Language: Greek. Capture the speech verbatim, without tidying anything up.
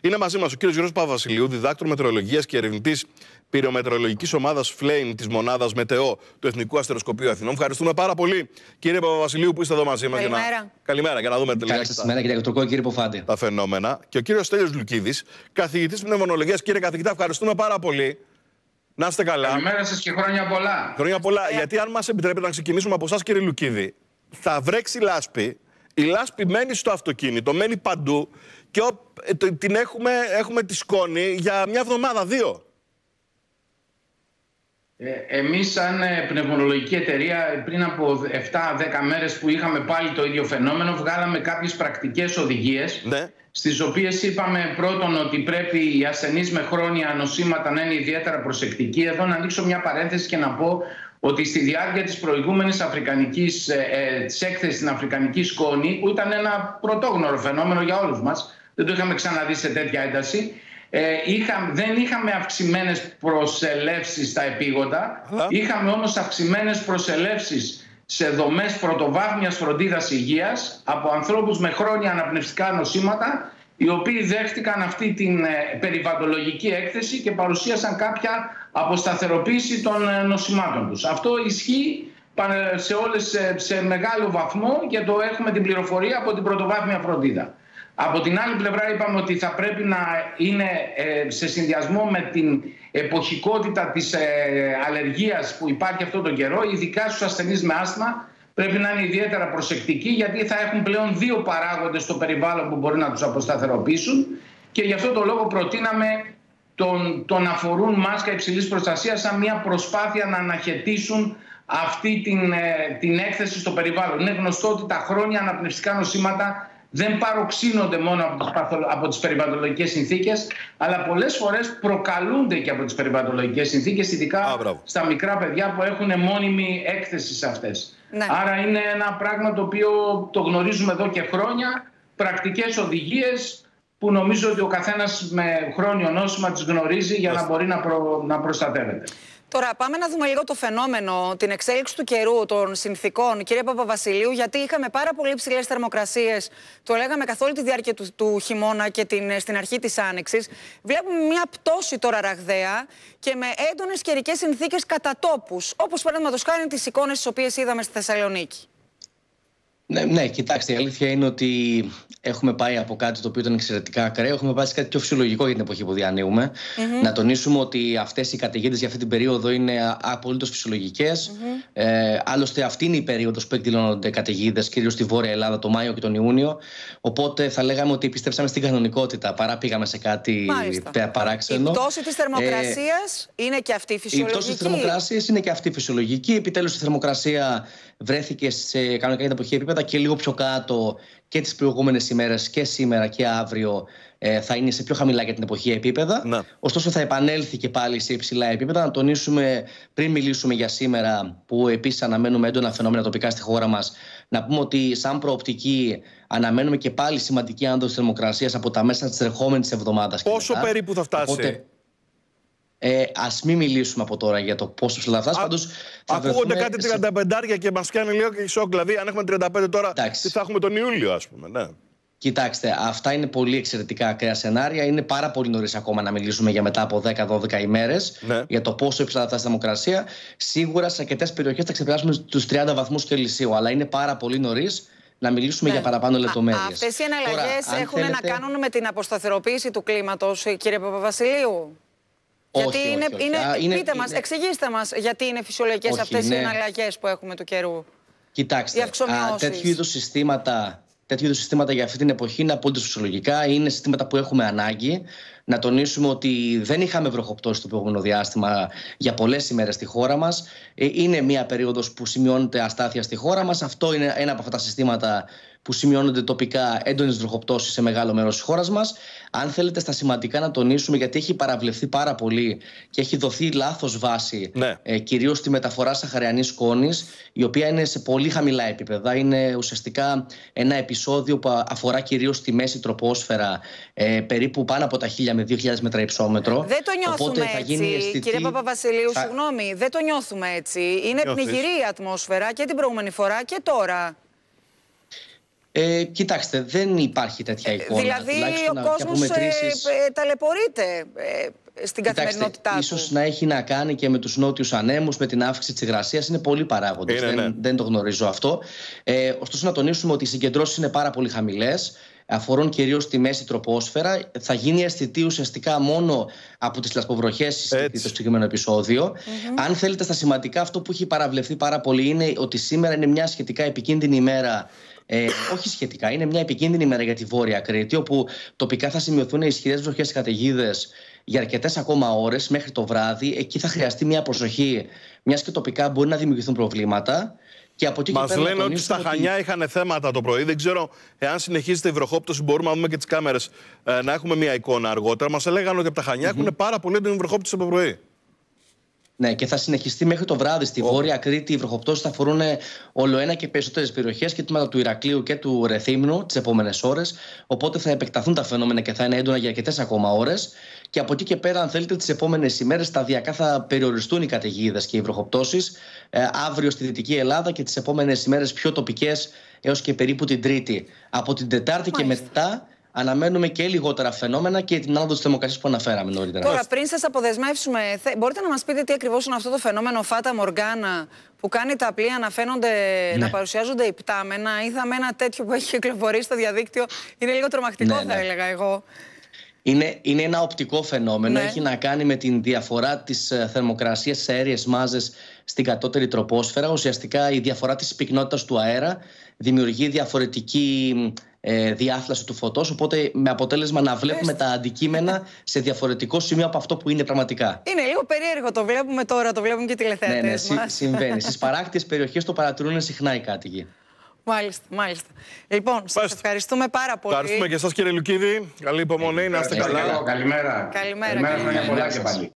Είναι μαζί μας ο κύριος Γιώργος Παπαβασιλείου, διδάκτορ μετεωρολογίας και ερευνητής πυρομετεωρολογικής ομάδας Flame της μονάδας Μετεό του Εθνικού Αστεροσκοπείου Αθηνών. Ευχαριστούμε πάρα πολύ, κύριε Παπαβασιλείου, που είστε εδώ μαζί μας. Καλημέρα. Για να... Καλημέρα, για να δούμε τελικά. Καλημέρα, κύριε Τουρκό, κύριε Ποφάντη. Τα φαινόμενα. Και ο κύριος Στέλιος Λουκίδης, καθηγητής πνευμονολογίας. Κύριε καθηγητά, ευχαριστούμε πάρα πολύ. Να είστε καλά. Καλημέρα σας και χρόνια πολλά. Χρόνια πολλά. Yeah. Γιατί, αν μας επιτρέπετε να ξεκινήσουμε από εσάς, κύριε Λουκίδη, θα βρέξει λάσπη. Η λάσπη μένει στο αυτοκίνητο, μένει παντού και την έχουμε, έχουμε τη σκόνη για μια εβδομάδα, δύο. Ε, εμείς σαν πνευμονολογική εταιρεία πριν από επτά δέκα μέρες που είχαμε πάλι το ίδιο φαινόμενο, βγάλαμε κάποιες πρακτικές οδηγίες, ναι, στις οποίες είπαμε πρώτον ότι πρέπει οι ασθενείς με χρόνια νοσήματα να είναι ιδιαίτερα προσεκτικοί. Εδώ να ανοίξω μια παρένθεση και να πω ότι στη διάρκεια της προηγούμενης αφρικανικής, ε, της έκθεσης στην αφρικανική σκόνη, που ήταν ένα πρωτόγνωρο φαινόμενο για όλους μας, δεν το είχαμε ξαναδεί σε τέτοια ένταση, ε, είχα, δεν είχαμε αυξημένες προσελεύσεις στα επίγοντα, yeah. είχαμε όμως αυξημένες προσελεύσεις σε δομές πρωτοβάθμιας φροντίδας υγείας από ανθρώπους με χρόνια αναπνευστικά νοσήματα, οι οποίοι δέχτηκαν αυτή την ε, περιβαλλοντολογική έκθεση και παρουσίασαν κάποια αποσταθεροποίηση των νοσημάτων τους. Αυτό ισχύει σε, όλες, σε μεγάλο βαθμό και το έχουμε την πληροφορία από την πρωτοβάθμια φροντίδα. Από την άλλη πλευρά είπαμε ότι θα πρέπει να είναι σε συνδυασμό με την εποχικότητα της αλλεργίας που υπάρχει αυτόν τον καιρό, ειδικά στους ασθενείς με άσθμα, πρέπει να είναι ιδιαίτερα προσεκτικοί, γιατί θα έχουν πλέον δύο παράγοντες στο περιβάλλον που μπορεί να τους αποσταθεροποιήσουν, και γι' αυτό το λόγο προτείναμε τον, τον να φορούν μάσκα υψηλής προστασίας σαν μια προσπάθεια να αναχαιτήσουν αυτή την, την έκθεση στο περιβάλλον. Είναι γνωστό ότι τα χρόνια αναπνευστικά νοσήματα δεν παροξύνονται μόνο από τις, από τις περιβαλλοντολογικές συνθήκες, αλλά πολλές φορές προκαλούνται και από τις περιβαλλοντολογικές συνθήκες, ειδικά Α, στα μικρά παιδιά που έχουν μόνιμη έκθεση σε αυτές. Ναι. Άρα είναι ένα πράγμα το οποίο το γνωρίζουμε εδώ και χρόνια, πρακτικές οδηγίες που νομίζω ότι ο καθένας με χρόνιο νόσημα τις γνωρίζει για να μπορεί να, προ, να προστατεύεται. Τώρα πάμε να δούμε λίγο το φαινόμενο, την εξέλιξη του καιρού, των συνθηκών, κύριε Παπαβασιλείου, γιατί είχαμε πάρα πολύ υψηλές θερμοκρασίες, το λέγαμε καθ' όλη τη διάρκεια του, του χειμώνα και την, στην αρχή της άνοιξης. Βλέπουμε μια πτώση τώρα ραγδαία και με έντονες καιρικές συνθήκες κατά τόπους, όπως παραδείγματος χάρη τις εικόνες τις οποίες είδαμε στη Θεσσαλονίκη. Ναι, ναι, κοιτάξτε, η αλήθεια είναι ότι έχουμε πάει από κάτι το οποίο ήταν εξαιρετικά ακραίο, έχουμε πάει σε κάτι πιο φυσιολογικό για την εποχή που διανύουμε. Mm-hmm. Να τονίσουμε ότι αυτές οι καταιγίδες για αυτή την περίοδο είναι απολύτως φυσιολογικές. Mm-hmm. ε, άλλωστε, αυτή είναι η περίοδος που εκδηλώνονται καταιγίδες, κυρίως στη Βόρεια Ελλάδα, το Μάιο και τον Ιούνιο. Οπότε θα λέγαμε ότι πιστέψαμε στην κανονικότητα παρά πήγαμε σε κάτι Μάλιστα. παράξενο. Η πτώση της θερμοκρασίας ε, είναι και αυτή φυσιολογική. Η πτώση της θερμοκρασίας είναι και αυτή φυσιολογική. Επιτέλους, η θερμοκρασία βρέθηκε σε κανονικά για την εποχή επίπεδα και λίγο πιο κάτω και τις προηγούμενες ημέρες και σήμερα και αύριο ε, θα είναι σε πιο χαμηλά για την εποχή επίπεδα. Να. Ωστόσο θα επανέλθει και πάλι σε υψηλά επίπεδα. Να τονίσουμε, πριν μιλήσουμε για σήμερα, που επίσης αναμένουμε έντονα φαινόμενα τοπικά στη χώρα μας, να πούμε ότι σαν προοπτική αναμένουμε και πάλι σημαντική άνοδο θερμοκρασίας από τα μέσα της ερχόμενης εβδομάδας. Πόσο περίπου θα φτάσει? Οπότε, Ε, ας μην μιλήσουμε από τώρα για το πόσο ψηλά θα φτάσει. Πάντως, ακούγονται κάτι τριάντα πέντε και μας κάνει λίγο και σοκ. Δηλαδή, αν έχουμε τριάντα πέντε τώρα, εντάξει, τι θα έχουμε τον Ιούλιο, ας πούμε. Ναι. Κοιτάξτε, αυτά είναι πολύ εξαιρετικά ακραία σενάρια. Είναι πάρα πολύ νωρίς ακόμα να μιλήσουμε για μετά από δέκα δώδεκα ημέρες, ναι, για το πόσο υψηλά θα φτάσει η θερμοκρασία. Σίγουρα σε αρκετές περιοχές θα ξεπεράσουμε τους τριάντα βαθμούς Κελσίου, αλλά είναι πάρα πολύ νωρίς να μιλήσουμε ναι. για παραπάνω λεπτομέρειες. Αυτές οι εναλλαγές έχουν θέλετε... να κάνουν με την αποσταθεροποίηση του κλίματος, κύριε Παπαβασιλείου? Γιατί όχι, είναι, όχι, όχι. είναι, Α, είναι, πείτε μας, είναι... εξηγήστε μας γιατί είναι φυσιολογικές όχι, αυτές είναι... οι εναλλαγές που έχουμε του καιρού. Κοιτάξτε, α, τέτοιου είδους συστήματα, τέτοιου είδους συστήματα για αυτή την εποχή είναι απόλυτα φυσιολογικά. Είναι συστήματα που έχουμε ανάγκη. Να τονίσουμε ότι δεν είχαμε βροχοπτώσει το προηγούμενο διάστημα για πολλές ημέρες στη χώρα μας. Είναι μια περίοδος που σημειώνεται αστάθεια στη χώρα μας. Αυτό είναι ένα από αυτά τα συστήματα που σημειώνονται τοπικά έντονες βροχοπτώσεις σε μεγάλο μέρος της χώρας μας. Αν θέλετε, στα σημαντικά να τονίσουμε, γιατί έχει παραβλεφθεί πάρα πολύ και έχει δοθεί λάθος βάση, ναι, ε, κυρίως στη μεταφορά σαχαριανής σκόνης, η οποία είναι σε πολύ χαμηλά επίπεδα. Είναι ουσιαστικά ένα επεισόδιο που αφορά κυρίως τη μέση τροπόσφαιρα, ε, περίπου πάνω από τα χίλια με δύο χιλιάδες μέτρα υψόμετρο. Δεν το νιώθουμε θα έτσι, γίνει αισθητή... κύριε Παπαβασιλείου, θα... συγγνώμη, δεν το νιώθουμε έτσι. Είναι πνιγυρή η ατμόσφαιρα και την προηγούμενη φορά και τώρα. Ε, κοιτάξτε, δεν υπάρχει τέτοια εικόνα. Δηλαδή ο κόσμος ε, ε, ταλαιπωρείται ε, στην καθημερινότητά του. Ίσως να έχει να κάνει και με τους νότιους ανέμους, με την αύξηση της υγρασίας. Είναι πολλοί παράγοντες. Είναι, δεν, ναι. δεν το γνωρίζω αυτό. Ε, ωστόσο, να τονίσουμε ότι οι συγκεντρώσεις είναι πάρα πολύ χαμηλές. Αφορούν κυρίως τη μέση τροπόσφαιρα. Θα γίνει αισθητή ουσιαστικά μόνο από τις λασποβροχές το συγκεκριμένο επεισόδιο. Mm-hmm. Αν θέλετε στα σημαντικά, αυτό που έχει παραβλεφθεί πάρα πολύ είναι ότι σήμερα είναι μια σχετικά επικίνδυνη ημέρα. Ε, όχι σχετικά, είναι μια επικίνδυνη ημέρα για τη Βόρεια Κρήτη, όπου τοπικά θα σημειωθούν ισχυρές βροχές και καταιγίδες για αρκετές ακόμα ώρες μέχρι το βράδυ. Εκεί θα χρειαστεί μια προσοχή, μιας και τοπικά μπορεί να δημιουργηθούν προβλήματα. Μας λένε ότι στα Χανιά ότι... είχαν θέματα το πρωί. Δεν ξέρω εάν συνεχίζεται η βροχόπτωση. Μπορούμε να δούμε και τις κάμερες ε, να έχουμε μια εικόνα αργότερα. Μας έλεγαν ότι από τα Χανιά mm-hmm. έχουν πάρα πολύ έντονη βροχόπτωση από το πρωί. Ναι, και θα συνεχιστεί μέχρι το βράδυ. Στη oh. Βόρεια Κρήτη οι βροχοπτώσεις θα αφορούν ολοένα και περισσότερες περιοχές και τμήματα του Ηρακλείου και του Ρεθύμνου τις επόμενες ώρες. Οπότε θα επεκταθούν τα φαινόμενα και θα είναι έντονα για αρκετές ακόμα ώρες. Και από εκεί και πέρα, αν θέλετε, τις επόμενες ημέρες σταδιακά θα περιοριστούν οι καταιγίδες και οι βροχοπτώσεις. Ε, αύριο στη Δυτική Ελλάδα και τις επόμενες ημέρες πιο τοπικές έως και περίπου την Τρίτη. Από την Τετάρτη Μάλιστα. και μετά. Αναμένουμε και λιγότερα φαινόμενα και την άνοδο της θερμοκρασίας που αναφέραμε νωρίτερα. Τώρα, πριν σας αποδεσμεύσουμε, μπορείτε να μας πείτε τι ακριβώς είναι αυτό το φαινόμενο Φάτα Μοργκάνα που κάνει τα πλοία να φαίνονται, ναι. να παρουσιάζονται υπτάμενα. Είδαμε ένα τέτοιο που έχει κυκλοφορήσει στο διαδίκτυο. Είναι λίγο τρομακτικό, ναι, θα ναι. έλεγα εγώ. Είναι, είναι ένα οπτικό φαινόμενο. Ναι. Έχει να κάνει με την διαφορά της θερμοκρασίας σε αέριες μάζες στην κατώτερη τροπόσφαιρα. Ουσιαστικά η διαφορά της πυκνότητας του αέρα δημιουργεί διαφορετική ε, διάθλαση του φωτός. Οπότε με αποτέλεσμα να βλέπουμε τα αντικείμενα σε διαφορετικό σημείο από αυτό που είναι πραγματικά. Είναι λίγο περίεργο. Το βλέπουμε τώρα, το βλέπουν και οι τηλεθεατές ναι, ναι, μας. Συ, συμβαίνει. Στις παράκτιες περιοχές το παρατηρούν συχνά οι κάτοικοι. Μάλιστα, μάλιστα. Λοιπόν, σας ευχαριστούμε πάρα πολύ. Ευχαριστούμε και εσάς, κύριε Λουκίδη. Καλή υπομονή, να είστε καλά. Καλημέρα. Καλημέρα. Καλημέρα, χρόνια πολλά και πάλι.